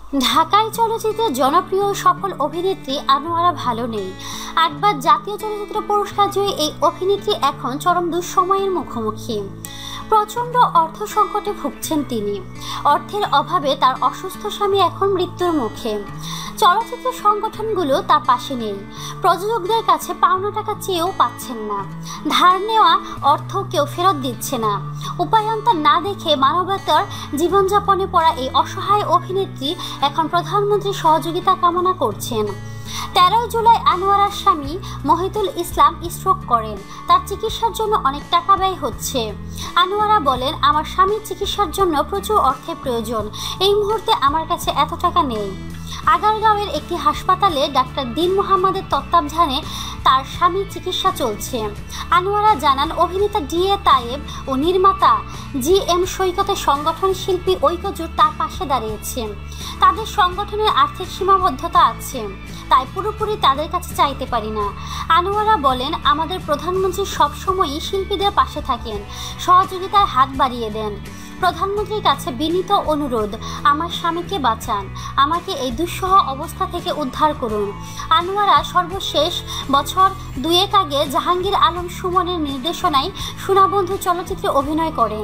ঢাকায় চলচ্চিত্রের জনপ্রিয় ও সফল অভিনেত্রী আনোয়ারা ভালো নেই। 8বার জাতীয় চলচ্চিত্র পুরস্কার জয়ী এই অভিনেত্রী এখন চরম দুঃসময়ের মুখোমুখি। প্রচণ্ড অর্থ সংকটে ভুগছেন তিনি। অর্থের অভাবে তার অসুস্থ স্বামী এখন মৃত্যুর মুখে। চলচ্চিত্র সংগঠনগুলো তার পাশে নেই। প্রযোজকদের কাছে পাওনা টাকা চেয়েও পাচ্ছেন না। ধার নেওয়া অর্থ কেউ ফেরত দিচ্ছে না। উপায়ন্তর না দেখে মানবতার জীবনযাপনে পড়া এই অসহায় অভিনেত্রী এখন প্রধানমন্ত্রীর সহযোগিতা কামনা করছেন। 13 জুলাই আনোয়ারার স্বামী মহিতুল ইসলাম স্ট্রোক করেন। তার চিকিৎসার জন্য অনেক টাকা ব্যয় হচ্ছে। আনোয়ারা বলেন, আমার স্বামীর চিকিৎসার জন্য প্রচুর অর্থের প্রয়োজন। এই মুহূর্তে আমার কাছে এত টাকা নেই। আগারগাঁওয়ের একটি হাসপাতালে ডাক্তার দিন মোহাম্মদের তত্ত্বাবধানে তার স্বামীর চিকিৎসা চলছে। আনোয়ারা জানান, অভিনেতা ডিএ তায়েব ও নির্মাতা জিএম সৈকতের সংগঠন শিল্পী ঐক্যজোট তার পাশে দাঁড়িয়েছে। তাদের সংগঠনের আর্থিক সীমাবদ্ধতা আছে, তাই পুরোপুরি তাদের কাছে চাইতে পারি না। আনোয়ারা বলেন, আমাদের প্রধানমন্ত্রী সবসময়ই শিল্পীদের পাশে থাকেন, সহযোগিতার হাত বাড়িয়ে দেন। প্রধানমন্ত্রীর কাছে বিনীত অনুরোধ, আমার স্বামীকে বাঁচান, আমাকে এই দুঃসহ অবস্থা থেকে উদ্ধার করুন। আনোয়ারা সর্বশেষ বছর 2 আগে জাহাঙ্গীর আলম সুমনের নির্দেশনায় সোনাবন্ধু চলচ্চিত্রে অভিনয় করেন।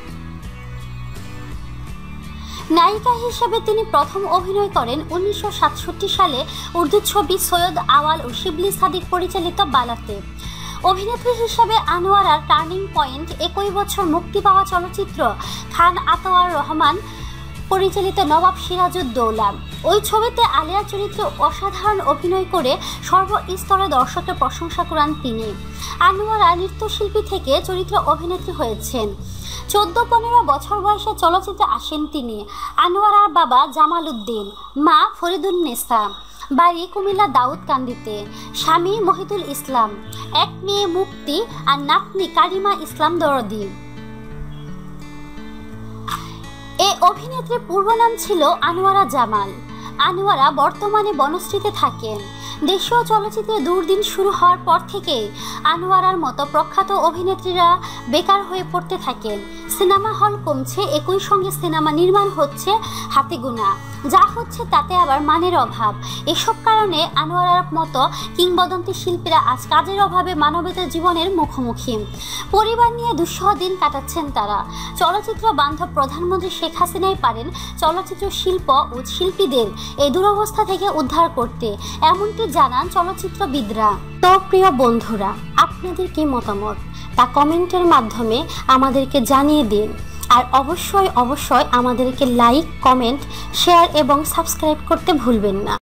নায়িকা হিসেবে তিনি প্রথম অভিনয় করেন 1967 সালে উর্দু ছবি সৈয়দ আওয়াল ও শিবলি সাদিক পরিচালিত বালাতে। অভিনেত্রী হিসেবে আনোয়ারার টার্নিং পয়েন্ট 21 বছর মুক্তি পাওয়া চলচ্চিত্র খান আতওয়ার রহমান পরিচালিত নবাব সিরাজউদ্দৌলা। ওই ছবিতে আলিয়ার চরিত্রে অসাধারণ অভিনয় করে সর্বস্তরে দর্শকের প্রশংসা করেন তিনি। আনোয়ারা নৃত্যশিল্পী থেকে চরিত্র অভিনেত্রী হয়েছেন। 14-15 বছর বয়সে চলচ্চিত্রে আসেন তিনি। আনোয়ারার বাবা জামাল উদ্দিন, মা ফরিদুন্নেসা, বাড়ি কুমিল্লা দাউদকান্দিতে, স্বামী মহিতুল ইসলাম, এক মেয়ে মুক্তি আর নাতনি কারিমা ইসলাম দরদি। এই অভিনেত্রীর পূর্ব নাম ছিল আনোয়ারা জামাল। আনোয়ারা বর্তমানে বনশ্রীতে থাকেন। দেশীয় চলচ্চিত্রে দুর্দিন শুরু হওয়ার পর থেকে আনোয়ারার মতো প্রখ্যাত অভিনেত্রীরা বেকার হয়ে পড়তে থাকেন। সিনেমা হল কমছে, একই সঙ্গে সিনেমা নির্মাণ হচ্ছে হাতে গোনা, যা হচ্ছে তাতে আবার মানের অভাব। এসব কারণে আনোয়ারার মতো কিংবদন্তি শিল্পীরা আজ কাজের অভাবে মানবতার জীবনের মুখোমুখি। পরিবার নিয়ে দুঃসহ দিন কাটাচ্ছেন তারা। চলচ্চিত্র বান্ধব প্রধানমন্ত্রী শেখ হাসিনাই পারেন চলচ্চিত্র শিল্প ও শিল্পীদের এই দুরবস্থা থেকে উদ্ধার করতে, এমনটি জানান চলচ্চিত্রবিদরা। তো প্রিয় বন্ধুরা, আপনাদের কি মতামত তা কমেন্টের মাধ্যমে আমাদেরকে জানিয়ে দিন। আর অবশ্যই আমাদেরকে লাইক, কমেন্ট, শেয়ার এবং সাবস্ক্রাইব করতে ভুলবেন না।